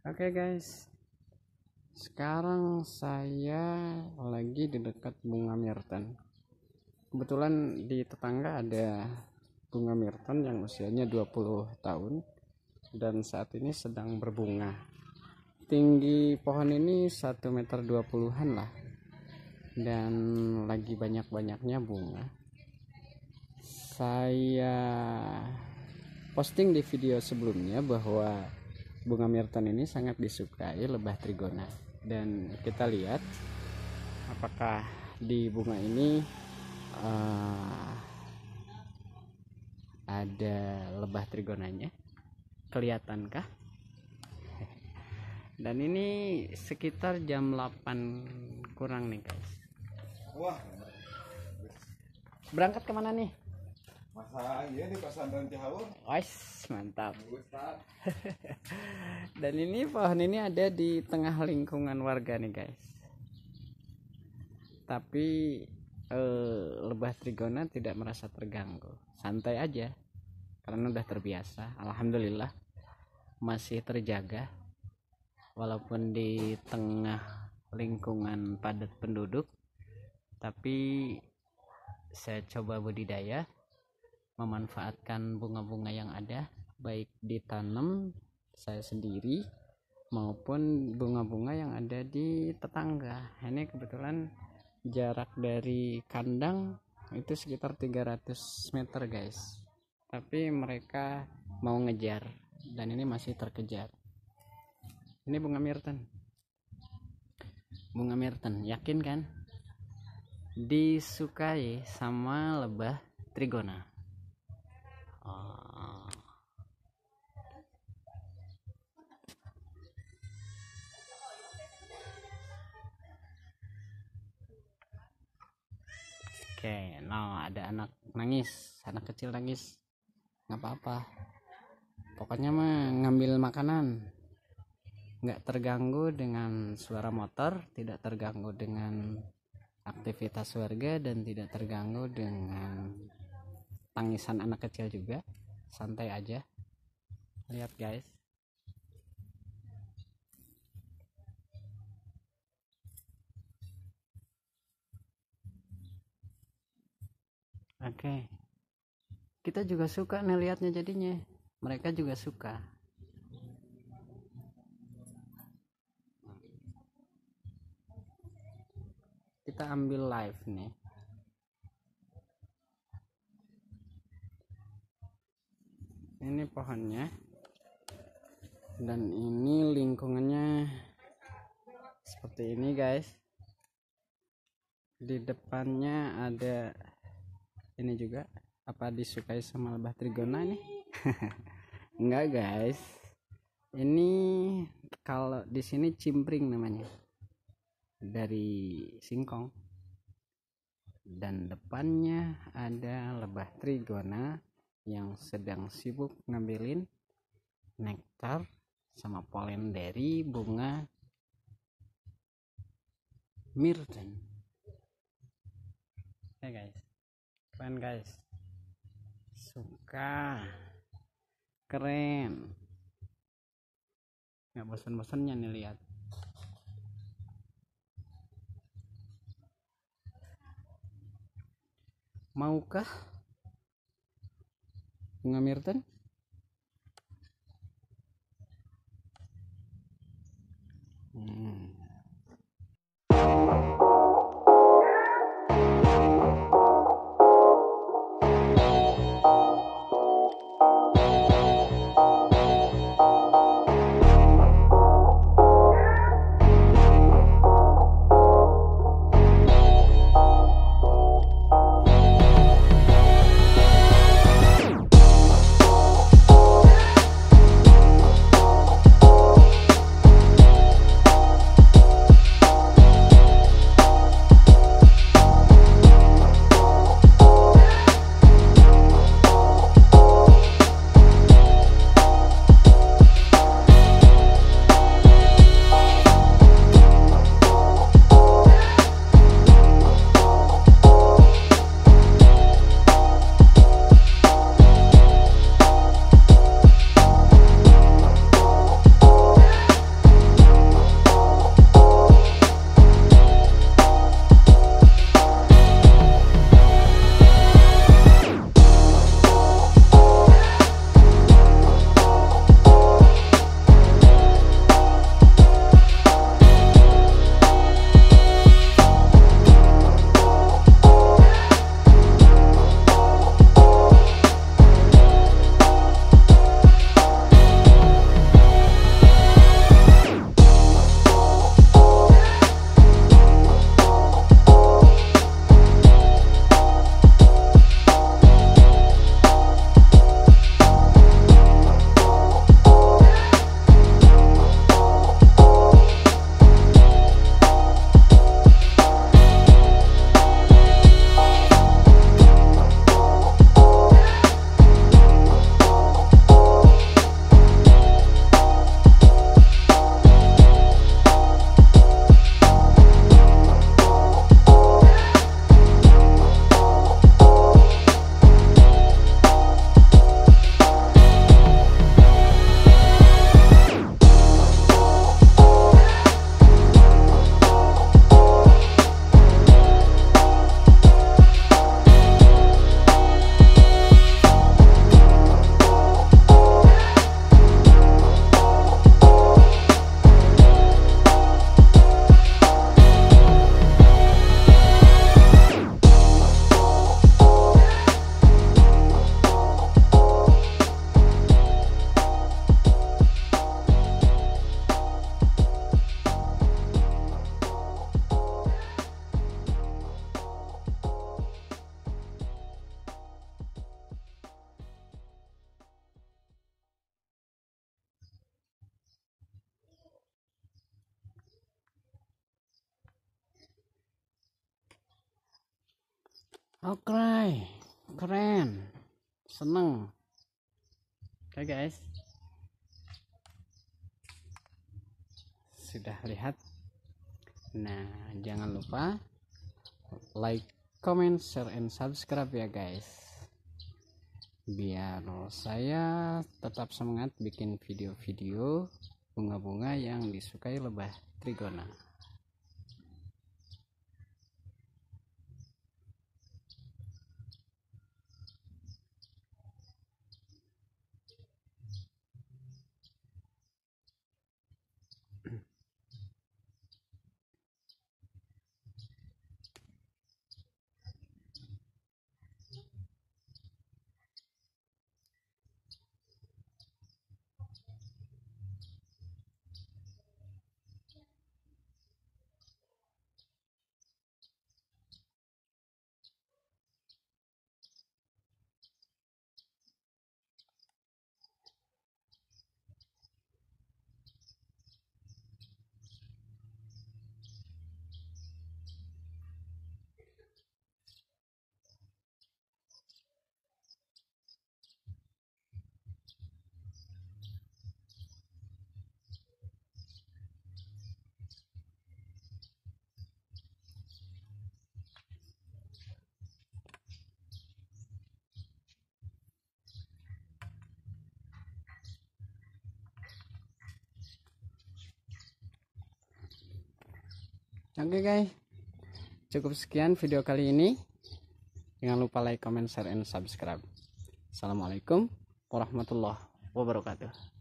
Oke guys, sekarang saya lagi di dekat bunga myrten. Kebetulan di tetangga ada bunga myrten yang usianya 20 tahun dan saat ini sedang berbunga. Tinggi pohon ini 1,20 meter lah, dan lagi banyak-banyaknya bunga. Saya posting di video sebelumnya bahwa bunga myrten ini sangat disukai lebah trigona, dan kita lihat apakah di bunga ini ada lebah trigonanya, kelihatankah? Dan ini sekitar jam 8 kurang nih guys. Wah, Berangkat kemana nih? masa iya di pesantren Cihaur. Wais, mantap. Dan ini pohon ini ada di tengah lingkungan warga nih guys. Tapi lebah trigona tidak merasa terganggu, santai aja karena udah terbiasa. Alhamdulillah masih terjaga walaupun di tengah lingkungan padat penduduk. Tapi saya coba budidaya, memanfaatkan bunga-bunga yang ada, baik ditanam saya sendiri maupun bunga-bunga yang ada di tetangga. Ini kebetulan jarak dari kandang itu sekitar 300 meter guys, tapi mereka mau ngejar dan ini masih terkejar. Ini bunga myrten, yakin kan disukai sama lebah trigona? Oke, nah ada anak kecil nangis, nggak apa-apa, pokoknya mah ngambil makanan, nggak terganggu dengan suara motor, tidak terganggu dengan aktivitas warga, dan tidak terganggu dengan tangisan anak kecil juga. Santai aja, lihat guys. Oke, kita juga suka nih lihatnya, jadinya mereka juga suka. Kita ambil live nih. Ini pohonnya, dan ini lingkungannya seperti ini guys. Di depannya ada ini juga. Apa disukai sama lebah trigona nih? Enggak guys, ini kalau di sini cimpring namanya, dari singkong. Dan depannya ada lebah trigona yang sedang sibuk ngambilin nektar sama polen dari bunga myrten. Oke guys, keren guys, suka, keren, nggak bosan-bosannya nih lihat. Maukah bunga myrten? Oke, keren, seneng. Oke guys, sudah lihat. Nah, jangan lupa like, comment, share, and subscribe ya guys, biar saya tetap semangat bikin video-video bunga-bunga yang disukai lebah trigona. Oke guys, cukup sekian video kali ini. Jangan lupa like, comment, share, and subscribe. Assalamualaikum warahmatullahi wabarakatuh.